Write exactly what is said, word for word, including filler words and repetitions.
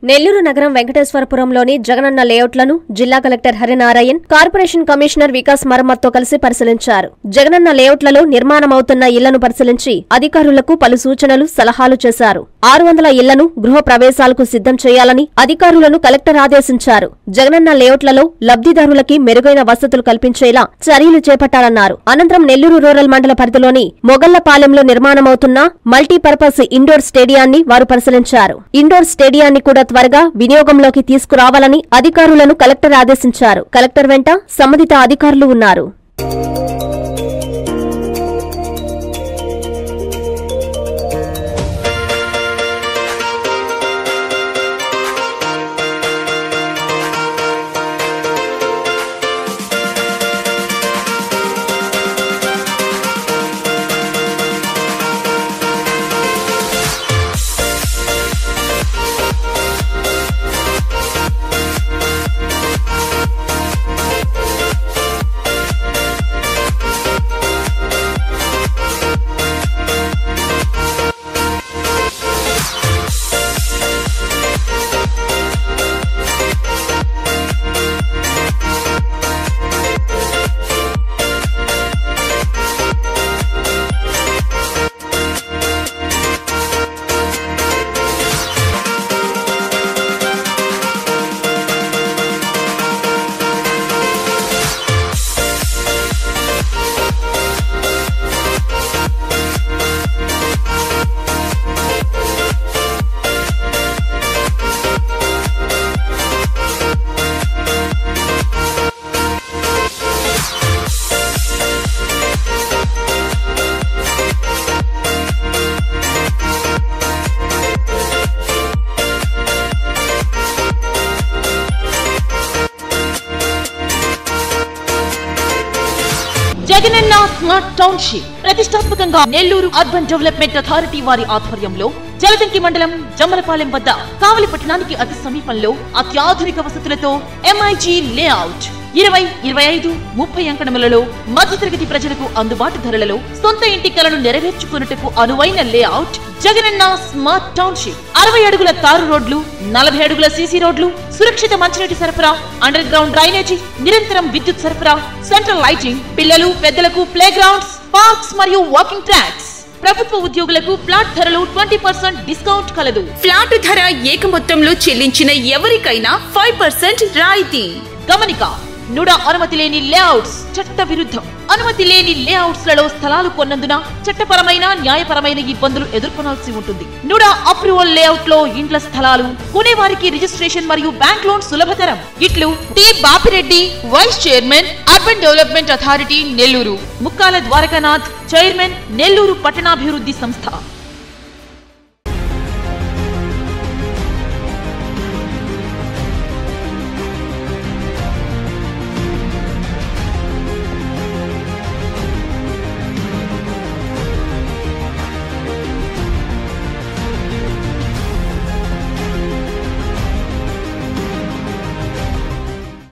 నెల్లూరు నగరం వెంకటేశ్వరపురంలోని జగనన్న లేఅవుట్లను జిల్లా collector Harinarayan, corporation commissioner Vikas మరమ్మత్తో కలిసి పరిశీలించారు. జగనన్న లేఅవుట్లలో నిర్మాణమవుతున్న ఇళ్లను పరిశీలించి అధికారులకు పలు సూచనలు, సలహాలు చేశారు. ఆరు వందల ఇళ్లను గృహ ప్రవేశాలకు సిద్ధం చేయాలని అధికారులను కలెక్టర్ ఆదేశించారు. జగనన్న లేఅవుట్లలో లబ్ధిదారులకి మెరుగైన వసతులు కల్పించేలా చర్యలు చేపట్టాలన్నారు. అనంతరం నెల్లూరు రూరల్ మండల పరిధిలోని మొగళ్లపాలెంలో నిర్మాణమవుతున్న మల్టీపర్పస్ ఇండోర్ స్టేడియాన్ని వారు పరిశీలించారు. ఇండోర్ స్టేడియాన్ని కూడా త్వరగా వినియోగంలోకి తీసుకురావాలని అధికారులను కలెక్టర్ ఆదేశించారు. కలెక్టర్ వెంట సంబంధిత అధికారులు ఉన్నారు. జగనన్న స్మార్ట్ టౌన్షిప్ ప్రతిష్టాత్మకంగా నెల్లూరు అర్బన్ డెవలప్మెంట్ అథారిటీ వారి ఆధ్వర్యంలో జలదంకి మండలం జమ్మలపాలెం వద్ద కావలి పట్టణానికి అతి సమీపంలో అత్యాధునిక వసతులతో ఎంఐజీ లేఅవుట్ ఇరవై ఇరవై ఐదు ముప్పై అంకణములలో మధ్యతరగతి ప్రజలకు అందుబాటు ధరలలో సొంత ఇంటి కలను నెరవేర్చుకున్నట్టుకు అనువైన లేఅవుట్ జగనన్న స్మార్ట్ టౌన్షిప్. అరవై అడుగుల తారు రోడ్లు, నలభై అడుగుల సీసీ రోడ్లు, సురక్షిత మంచినీటి సరఫరా, అండర్ గ్రౌండ్ డ్రైనేజీ, నిరంతరం విద్యుత్ సరఫరా, సెంట్రల్ లైటింగ్, పిల్లలు పెద్దలకు ప్లే గ్రౌండ్స్, పార్క్స్ మరియు వాకింగ్ ట్రాక్స్. ప్రభుత్వ ఉద్యోగులకు ఫ్లాట్ ధరలు ట్వంటీ పర్సెంట్ డిస్కౌంట్ కలదు. ఫ్లాట్ ధర ఏక మొత్తంలో చెల్లించిన ఎవరికైనా ఫైవ్ పర్సెంట్ రాయితీ. గమనిక: నుడా అనుమతి లేని లేఅవుట్స్ చట్ట విరుద్ధం. అనుమతి లేని లేఅవుట్స్ లలో స్థలాలు కొన్నందున చట్టపరమైన, న్యాయపరమైన ఇబ్బందులు ఎదుర్కొనాల్సి ఉంటుంది. నుడా అప్రూవల్ లేఅవుట్ లో ఇండ్ల స్థలాలు కొనేవారికి రిజిస్ట్రేషన్ మరియు బ్యాంక్ లోన్ సులభతరం. ఇట్లు T Bapireddy, vice chairman, urban development authority Nellore. Mukkala Dwarakanath, chairman, Nellore పట్టణాభివృద్ధి సంస్థ.